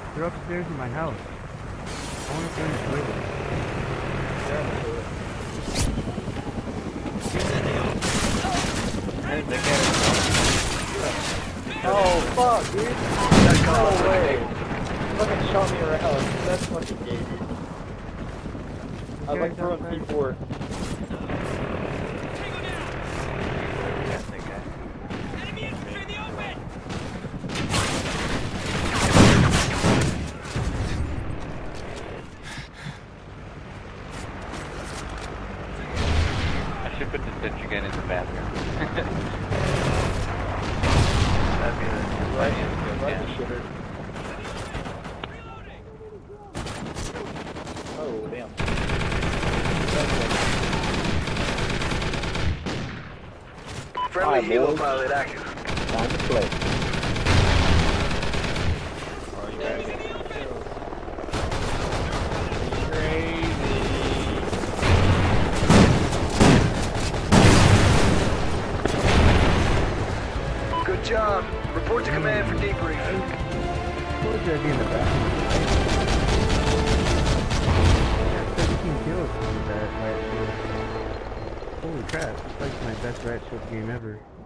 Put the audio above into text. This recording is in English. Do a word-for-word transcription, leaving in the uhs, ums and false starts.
They're upstairs in my house. I want to find the toilet. They're in the toilet. Hey, they got it. Oh, fuck, dude. No way. Fucking shot me around. That's fucking gay, dude. I was like throwing P four. I should put the stitch again in the bathroom. That'd be the Right, funniest joke, right yeah. the shitter. Oh, damn. Friendly helo pilot active. Time to play. Oh, you gotta get Good job. Report to command for debriefing. What would that be in the bathroom? fifteen kills with that riot shield. Holy crap, it's like my best riot shield game ever.